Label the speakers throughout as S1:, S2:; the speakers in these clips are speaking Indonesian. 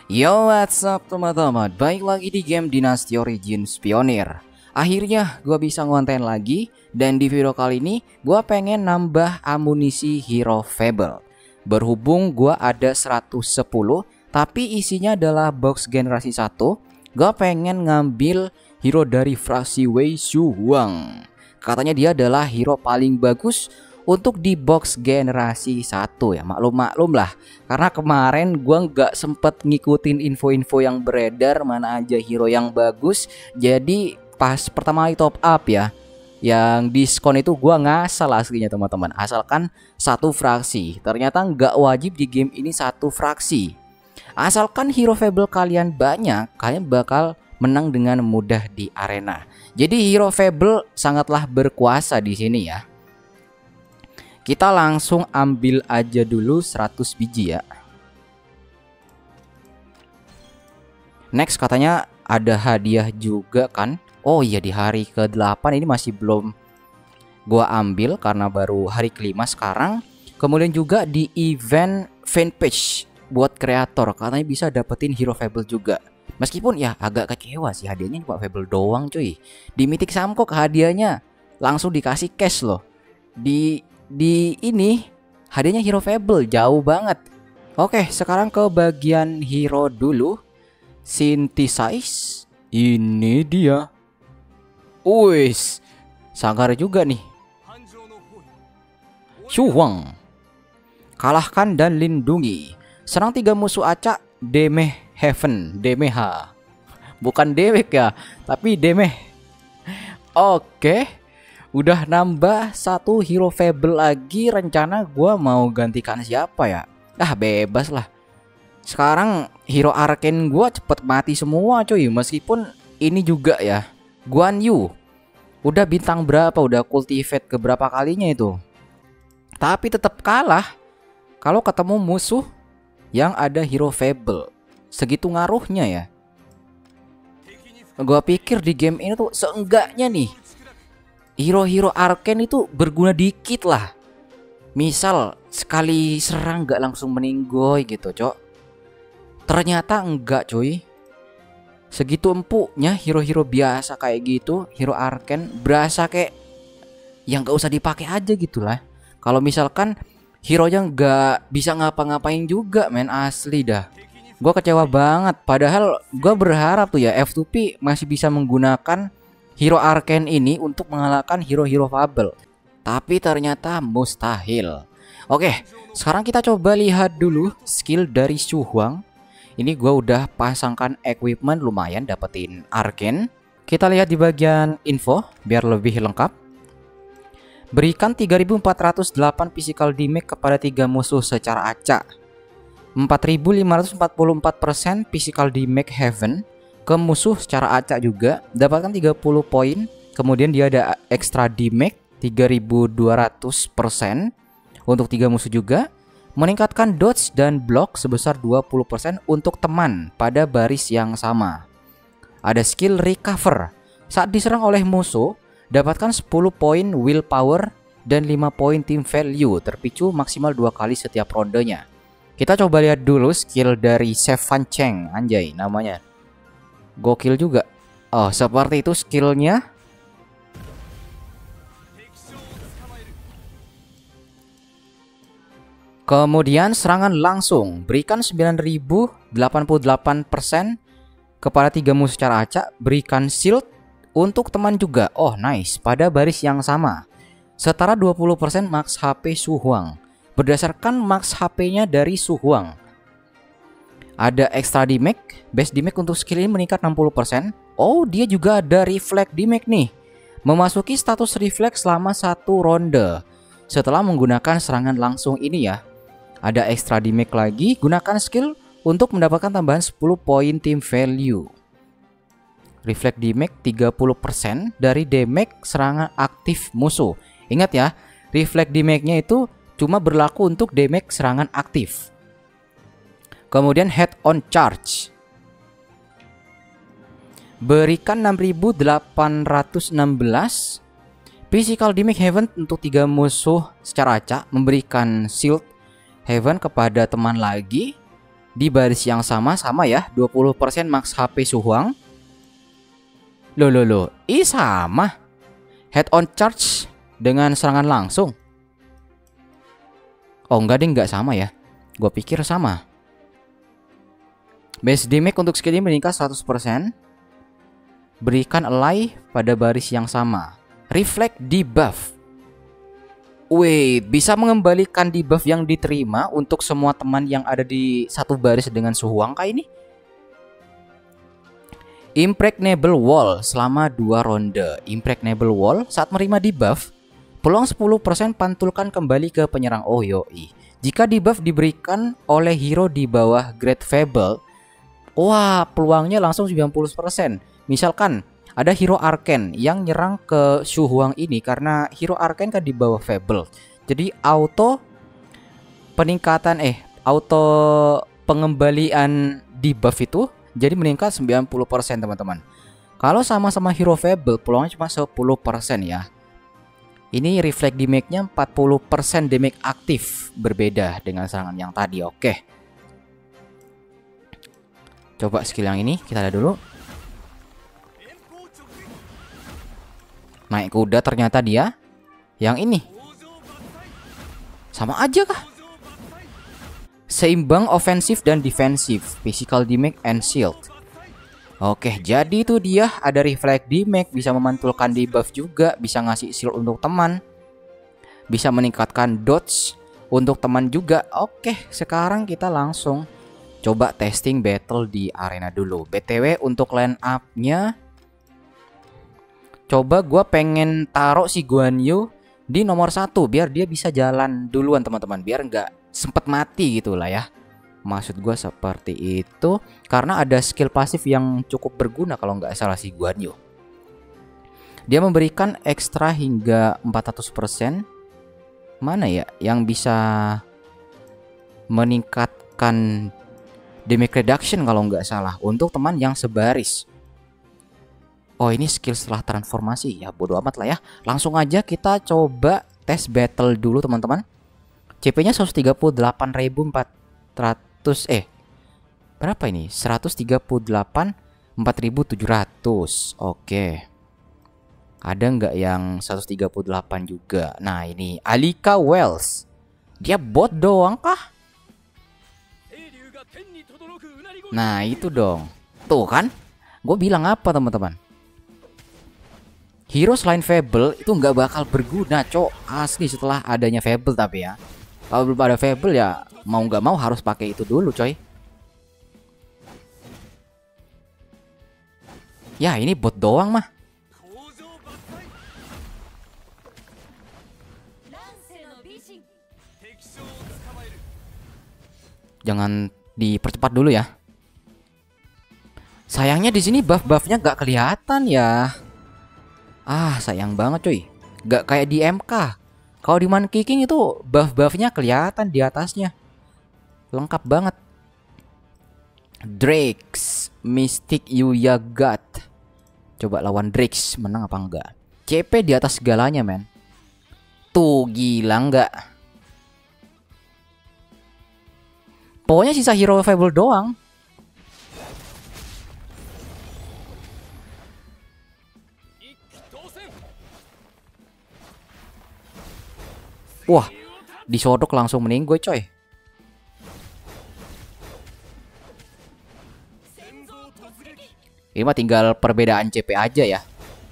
S1: Yo, what's up teman-teman? Baik lagi di game Dynasty Origins Pioneer. Akhirnya gue bisa ngonten lagi. Dan di video kali ini gue pengen nambah amunisi Hero Fable. Berhubung gue ada 110, tapi isinya adalah box generasi 1, gue pengen ngambil hero dari fraksi Wei Shu Huang. Katanya dia adalah hero paling bagus untuk di box generasi 1 ya. Maklum lah, karena kemarin gua nggak sempet ngikutin info-info yang beredar mana aja hero yang bagus. Jadi pas pertama kali top up ya, yang diskon itu gua ngasal aslinya teman-teman. Asalkan satu fraksi. Ternyata nggak wajib di game ini satu fraksi. Asalkan hero Fable kalian banyak, kalian bakal menang dengan mudah di arena. Jadi hero Fable sangatlah berkuasa di sini ya. Kita langsung ambil aja dulu 100 biji ya. Next katanya ada hadiah juga kan. Oh iya, di hari ke-8 ini masih belum gua ambil karena baru hari ke-5 sekarang. Kemudian juga di event fanpage buat kreator katanya bisa dapetin hero Fable juga. Meskipun ya agak kecewa sih, hadiahnya cuma Fable doang cuy. Di Mythic Samkok hadiahnya langsung dikasih cash loh. Di ini hadiahnya hero Fable jauh banget. Oke, sekarang ke bagian hero dulu. Synthesize. Ini dia. Wis, sangar juga nih. Shu Huang. Kalahkan dan lindungi. Serang 3 musuh acak. Demeh Heaven, Demeha. Bukan Demek ya, tapi Demeh. Oke. Udah nambah 1 hero Fable lagi. Rencana gua mau gantikan siapa ya? Ah, bebas lah. Sekarang hero Arcane gua cepet mati semua cuy. Meskipun ini juga ya, Guan Yu udah bintang berapa, udah cultivate ke berapa kalinya itu, tapi tetap kalah kalau ketemu musuh yang ada hero Fable. Segitu ngaruhnya ya. Gua pikir di game ini tuh seenggaknya nih hero-hero Arcane itu berguna dikit lah. Misal sekali serang gak langsung meninggoy gitu cok. Ternyata enggak cuy. Segitu empuknya hero-hero biasa kayak gitu, hero Arcane berasa kayak yang gak usah dipakai aja gitu lah. Kalau misalkan hero yang gak bisa ngapa-ngapain juga men, asli dah. Gue kecewa banget. Padahal gue berharap tuh ya F2P masih bisa menggunakan hero Arcane ini untuk mengalahkan hero-hero Fable. Tapi ternyata mustahil. Oke, sekarang kita coba lihat dulu skill dari Shu Huang. Ini gue udah pasangkan equipment, lumayan dapetin Arcane. Kita lihat di bagian info biar lebih lengkap. Berikan 3408 physical damage kepada 3 musuh secara acak. 4544% physical damage Heaven ke musuh secara acak juga. Dapatkan 30 poin. Kemudian dia ada extra damage 3200% untuk 3 musuh juga. Meningkatkan dodge dan block sebesar 20% untuk teman pada baris yang sama. Ada skill recover. Saat diserang oleh musuh, dapatkan 10 poin willpower dan 5 poin team value, terpicu maksimal 2 kali setiap rondenya. Kita coba lihat dulu skill dari Sevan Cheng, anjay namanya. Gokil juga. Oh, seperti itu skillnya. Kemudian serangan langsung. Berikan 9088% kepada 3 musuh secara acak. Berikan shield untuk teman juga. Oh nice, pada baris yang sama. Setara 20% max HP Shu Huang. Berdasarkan max HP-nya dari Shu Huang. Ada extra damage. Base damage untuk skill ini meningkat 60%. Oh, dia juga ada reflect damage nih. Memasuki status reflect selama 1 ronde setelah menggunakan serangan langsung ini ya. Ada extra damage lagi. Gunakan skill untuk mendapatkan tambahan 10 poin team value. Reflect damage 30% dari damage serangan aktif musuh. Ingat ya, reflect damage-nya itu cuma berlaku untuk damage serangan aktif. Kemudian head on charge. Berikan 6816 physical damage Heaven untuk 3 musuh secara acak. Memberikan shield Heaven kepada teman lagi. di baris yang sama ya, 20% max HP Shuhuang. Loh, ih sama. Head on charge dengan serangan langsung. Oh enggak deh, enggak sama ya. Gue pikir sama. Base damage untuk skill ini meningkat 100%. Berikan ally pada baris yang sama. Reflect debuff. Wait, bisa mengembalikan debuff yang diterima untuk semua teman yang ada di satu baris dengan Shuhuang kayak ini. Impregnable Wall selama 2 ronde. Impregnable Wall saat menerima debuff, peluang 10% pantulkan kembali ke penyerang. Oh yoi. Jika debuff diberikan oleh hero di bawah Great Fable, wah peluangnya langsung 90%. Misalkan ada hero Arcane yang nyerang ke Shuhuang ini karena hero Arcane kan di bawah Fable. Jadi auto pengembalian debuff itu jadi meningkat 90% teman-teman. Kalau sama-sama hero Fable peluangnya cuma 10% ya. Ini reflect damage-nya 40% damage aktif, berbeda dengan serangan yang tadi. Oke. Coba skill yang ini kita lihat dulu. Naik kuda ternyata dia. Yang ini sama aja kah? Seimbang ofensif dan defensif, physical damage and shield. Oke, jadi itu dia, ada reflect damage, bisa memantulkan debuff juga, bisa ngasih shield untuk teman, bisa meningkatkan dodge untuk teman juga. Oke, sekarang kita langsung coba testing battle di arena dulu. BTW untuk line up-nya, coba gue pengen taruh si Guan Yu di nomor 1 biar dia bisa jalan duluan teman-teman, biar nggak sempet mati gitu lah ya. Maksud gue seperti itu, karena ada skill pasif yang cukup berguna kalau nggak salah si Guan Yu. Dia memberikan ekstra hingga 400%. Mana ya yang bisa meningkatkan damage reduction kalau nggak salah untuk teman yang sebaris. Oh ini skill setelah transformasi, ya bodo amat lah ya. Langsung aja kita coba tes battle dulu teman-teman. CP-nya 138.400 berapa ini? 138.4.700. Oke. Ada nggak yang 138 juga? Nah ini Alika Wells. Dia bot doang kah? Nah itu dong. Tuh kan? Gue bilang apa teman-teman? Hero selain Fable itu nggak bakal berguna, cok. Asli setelah adanya Fable tapi ya. Kalau belum ada Fable ya mau nggak mau harus pakai itu dulu, coy. Ya ini bot doang mah. Jangan dipercepat dulu ya. Sayangnya di sini buff-buffnya nggak kelihatan ya. Ah sayang banget cuy. Gak kayak di MK. Kalau di Monkey King itu buff-buffnya kelihatan di atasnya. Lengkap banget. Drakes Mystic Yuya God. Coba lawan Drakes, menang apa enggak? CP di atas segalanya men. Tuh gila enggak? Pokoknya sisa hero Fable doang. Wah, disodok langsung meninggoy coy. Ini mah tinggal perbedaan CP aja ya.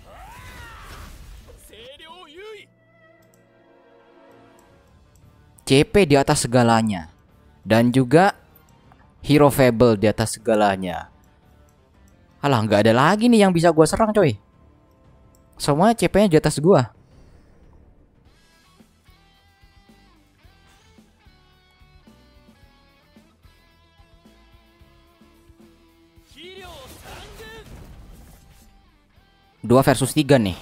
S1: CP di atas segalanya. Dan juga hero Fable di atas segalanya. Alah, nggak ada lagi nih yang bisa gua serang coy. Semua CP-nya di atas gua. Dua versus 3 nih.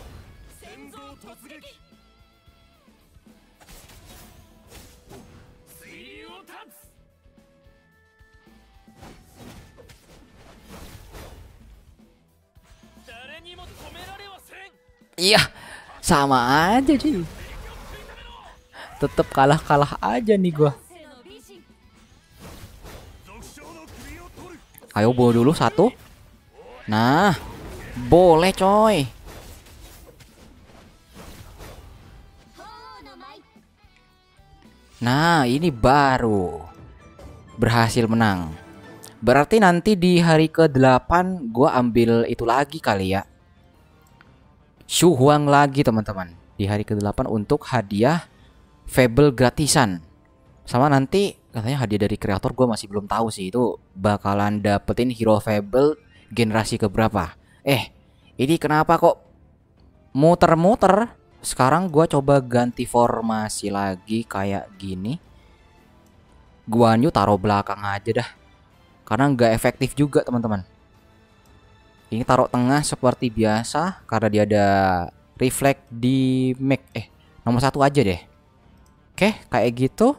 S1: Iya, sama aja sih. Tetep kalah-kalah aja nih gua. Ayo bawa dulu satu. Nah, boleh coy. Nah, ini baru berhasil menang. Berarti nanti di hari ke-8 gua ambil itu lagi kali ya. Shu Huang lagi teman-teman. Di hari ke-8 untuk hadiah Fable gratisan. Sama nanti katanya hadiah dari kreator, gue masih belum tahu sih itu bakalan dapetin Hero Fable generasi keberapa. Ini kenapa kok muter-muter? Sekarang gue coba ganti formasi lagi kayak gini. Guan Yu taruh belakang aja dah, karena nggak efektif juga teman-teman. Ini taruh tengah seperti biasa karena dia ada reflect di make. Nomor 1 aja deh. Oke, kayak gitu.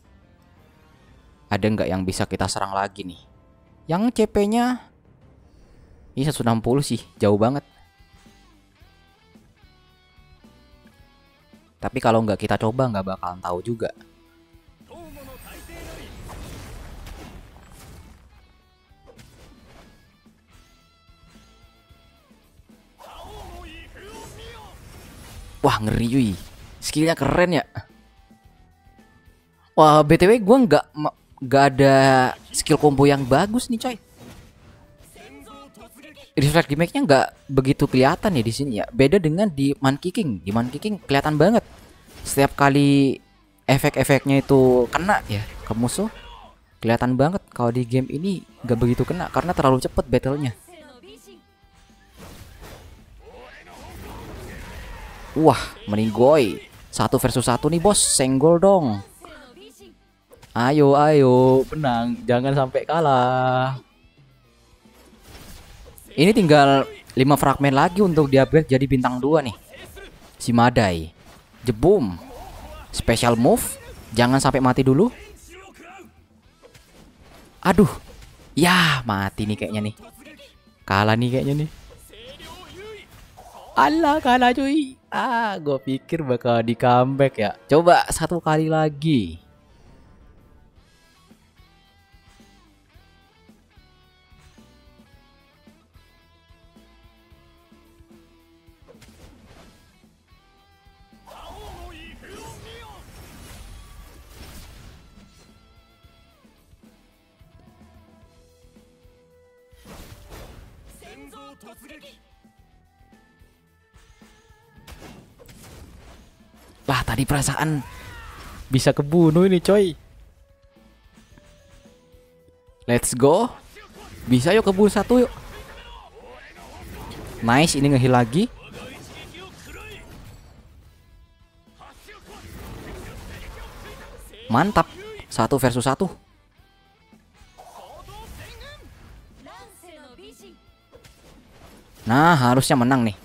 S1: Ada nggak yang bisa kita serang lagi nih? Yang CP-nya ini 160 sih, jauh banget. Tapi kalau nggak kita coba nggak bakalan tahu juga. Wah, ngeri cuy. Skillnya keren ya. Wah, BTW gue nggak ada skill combo yang bagus nih coy. Reflect damage-nya nggak begitu kelihatan ya di sini ya. Beda dengan di Monkey King. Di Monkey King kelihatan banget. Setiap kali efek-efeknya itu kena ya ke musuh, kelihatan banget. Kalau di game ini nggak begitu kena karena terlalu cepet battle-nya. Wah, meninggoy. 1 versus 1 nih bos, senggol dong. Ayo, ayo, menang, jangan sampai kalah. Ini tinggal 5 fragmen lagi untuk di-upgrade jadi bintang 2 nih. Si Madai. Jebum. Special move, jangan sampai mati dulu. Aduh. Ya, mati nih kayaknya nih. Kalah nih kayaknya nih. Alah, kalah cuy. Gue pikir bakal di comeback ya. Coba 1 kali lagi. Lah, tadi perasaan bisa kebunuh ini coy. Let's go. Bisa yuk kebun 1 yuk. Nice, ini ngeheal lagi. Mantap. 1 versus 1. Nah, harusnya menang nih.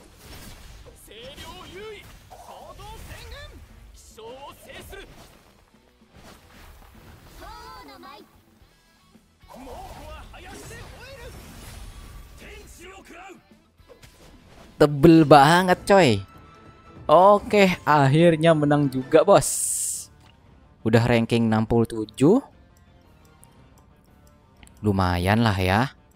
S1: Tebel banget coy. Oke, akhirnya menang juga bos. Udah ranking 67. Lumayan lah ya.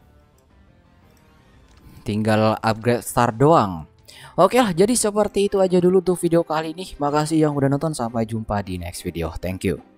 S1: Tinggal upgrade star doang. Oke lah, jadi seperti itu aja dulu tuh video kali ini. Makasih yang udah nonton, sampai jumpa di next video. Thank you.